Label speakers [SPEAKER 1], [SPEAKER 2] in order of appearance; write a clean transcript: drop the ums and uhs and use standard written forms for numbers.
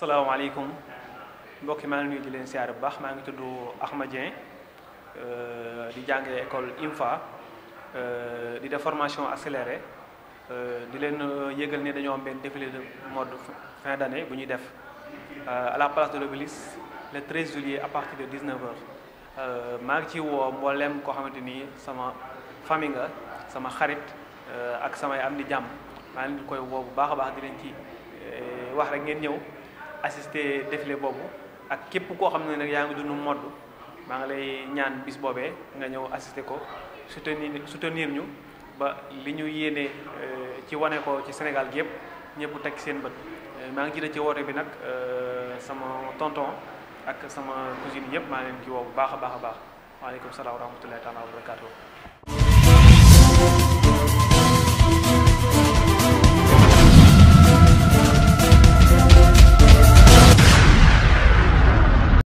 [SPEAKER 1] asalaamaaleykum mbokki maa ngi nuyu di leen siyaare bu baax maa ngi tudd Ahmad Dieng di jàngee école IMFA di def formation accélérée di leen yëgal ne dañoo am benn défilé de mode fin d'année bu ñuy def à la place de l'Obélisque le 13 juillet à partir de 19h maa ngi ci woo mboolem koo xamante ni sama famille nga sama xarit ak samay am di jàmm maa ngi leen koy woo bu baax a baax di leen ci wax rek ngeen ñëw assister défilé boobu ak képp koo xam ne nag yaa ngi dund modd maa ngi lay ñaan bis boobee nga ñëw assister ko soutenir ñu ba li ñu yéene ci wane ko ci Sénégal gi yëpp ñëpp teg seen bët maa ngi jiite ci woote bi nag sama tonton ak sama cousine yëpp maa ngi leen ci woo bu baax a baax a baax waaleykum salaam wa rahmatullahi taala wa barakatuh